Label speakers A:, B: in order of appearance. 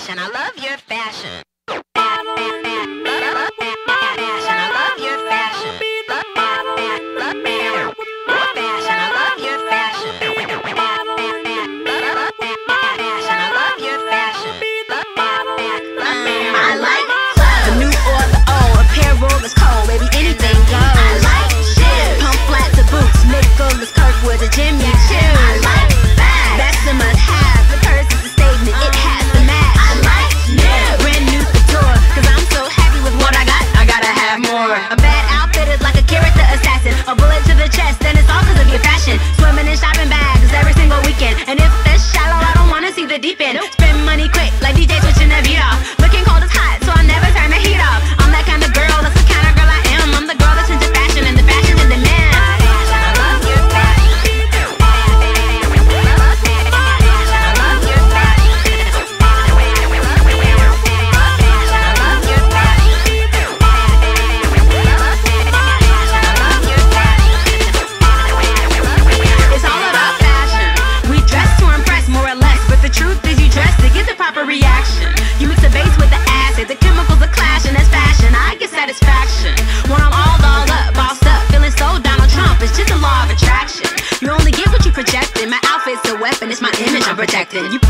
A: fashion. I love your fashion. Fashion. I love your fashion. Fashion. I love your fashion. Fashion. I love your fashion. I like clothes. The new or the old, a pair of rollers cold, baby, anything goes. I like shoes. Pump flats or boots, Nicholas Kirkwood, a gym you choose. I like bags. That's a must-have. The purse is a statement. It has the match. I like new. Brand new couture, cause I'm so happy with what I got. I gotta have more. A bad outfit is like a character assassin. A bullet to the chest, and it's all cause of your fashion. Swimming in shopping bags every single weekend. And if that's shallow, I don't wanna see the deep end. Spend money quick, like DJ switching the beat off. Looking cold is hot, so I never turn the heat off. I'm that kind of girl, that's the kind of girl I am. I'm the girl that's into fashion, and the fashion in demand. I love your fashion. I love your fashion. I love your fashion. It's all about fashion. We dress to impress, more or less, but the truth is you dress to get the proper reaction. You mix the bass with the acid, the chemicals are clashing. That's fashion, I get satisfaction when I'm all dolled up, bossed up, feeling so Donald Trump. It's just a law of attraction. You only get what you projected. My outfit's a weapon, it's my image I'm protecting. You